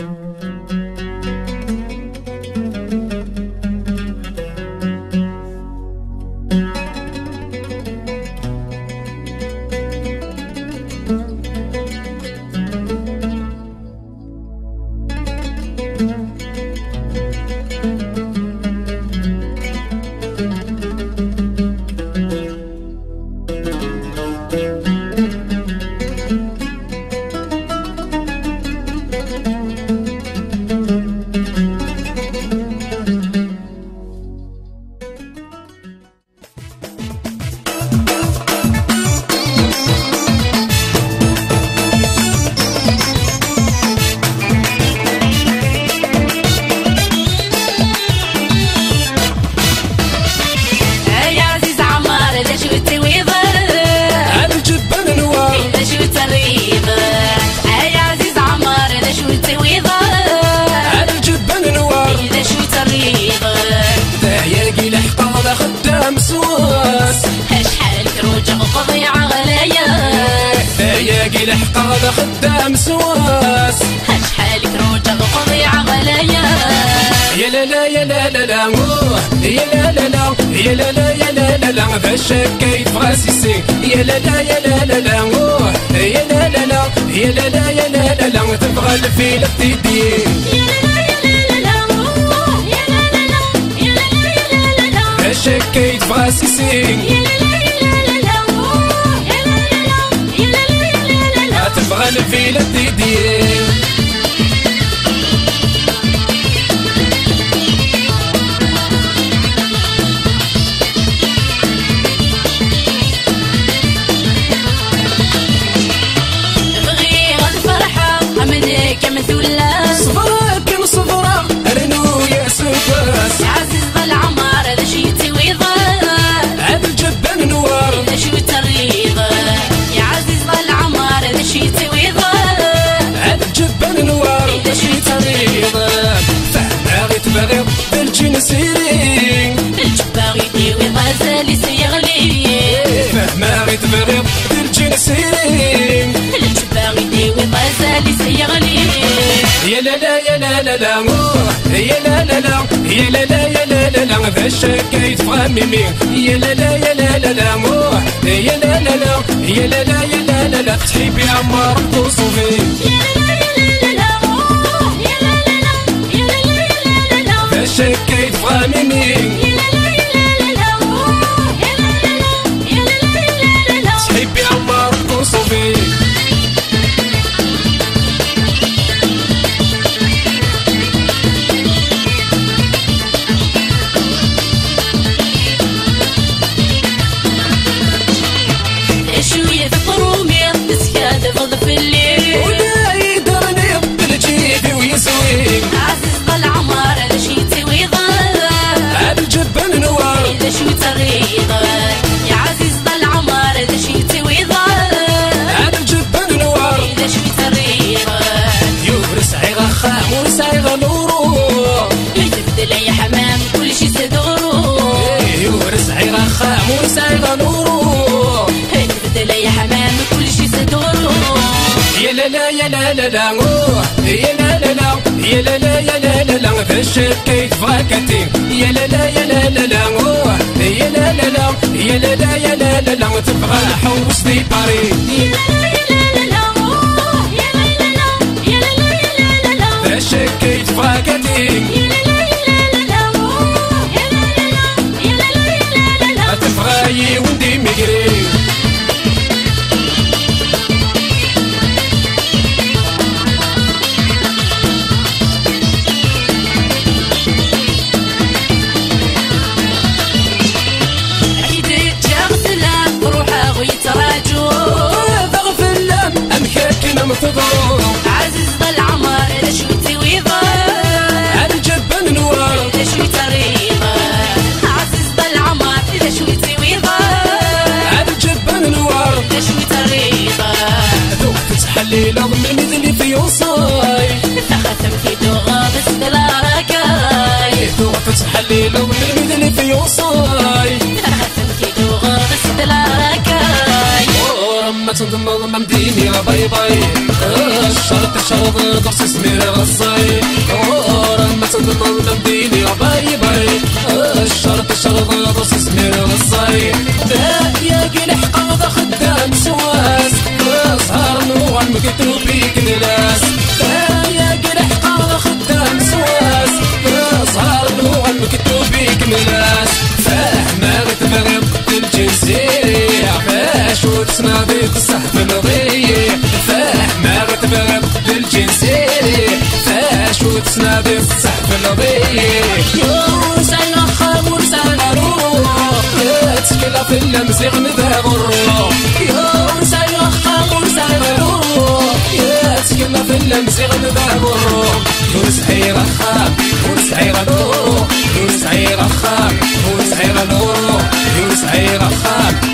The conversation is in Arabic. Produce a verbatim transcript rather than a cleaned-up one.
الحقا خدام سواس شحال كروجة وقضيعة غلايا يا لا لا يا لا لا لا يا لا لا لا يا لا لا يا لا لا لا فاش كايت فراسيسي يا لا لا يا لا لا لا يا لا لا لا يا لا لا يا لا لا لا تبغى الفيل التدين يا لا لا يا لا لا يا لا لا لا يا لا لا يا لا لا فاش كايت فراسيسي تبغى الفيل التدين بغي الفرحة منك مثولة صبرك كم صبرة رنو يا سوكاس يا عزيز ظل عمار هذا شي تويضة عاد الجبان نوار هذا شو تريضة يا عزيز ظل عمار هذا شي تويضة عاد الجبان نوار هذا شي تريضة فهنا غي تبغي بالجين سيرين الجباغي ديوي غزالي سيغلي فهنا غي تبغي بالجين سيرين الجباغي ديوي غزالي سيغلي يا لا لا يا لا لا لا يا لا لا لا يا لا لا يا لا لا لا فاش كايت فهميمي يا لا لا يا لا لا لا يا لا لا لا يا لا لا يا لا لا لا تحبي عمار توصفي فاش كايت فهميمي تحبي عمار توصفي شوية فرومي تسكاد فض في الليل ولا يدرني بالجيبي ويسوي عزيز ظل عمار هذا شي تويضة عاد الجبان نوار هذا شو تريضة يا عزيز ظل عمار هذا شي تويضة عاد الجبان نوار هذا شو تريضة يورس عيغا خام وسعيغا نورو يتبدل يا حمام كل شي سدورو يورس عيغا خام وسعيغا نورو يتبدل يا حمام كل شي سدورو يا لا لا يا لا لا لا يا لا لا لا يا لا لا يا لا لا لا فاش كايت فاكاتي يا لا لا يا لا لا لا يا لا لا لا يا لا لا يا لا لا لا تبغى حوس دي باري فاش كايت فاكاتي تبغى وندي ميغري عزيز ظل عمار هذا شو تويضة عاد الجبان نوار هذا شو تريضة عزيز ظل عمار هذا شو تويضة عاد الجبان نوار هذا شو تريضة ذوق تتحلي لضم مثلي في وصاي فختم في دوغة بس بلا ركاي ذوق تتحلي لضم مثلي في وصاي فختم في دوغة بس بلا ركاي ورمة تنضم مديني يا باي باي الشرط شرط ضرس سمير غصاي ورا ما تنطل تبديني باي باي الشرط شرط ضرس سمير غصاي يا كي لحقا ذا خدام سواس سهر نوع مكتوب بيك نلاس يا كي لحقا ذا خدام سواس سهر نوع مكتوب بيك نلاس فاهمة تبغي الجزيري عفاش وتناضي تصحف الغي فاهمة تبغي الجزيري فاش وتناضي تصحف الغي يوسع خام ورسع روح تشكل في اللمزيغ نذهب الروح يوسع خام ورسع روح تشكل في اللمزيغ نذهب الروح يوسعي رخام ورسعي غدوح يوسعي رخام ورسعي غدوح يوسعي رخام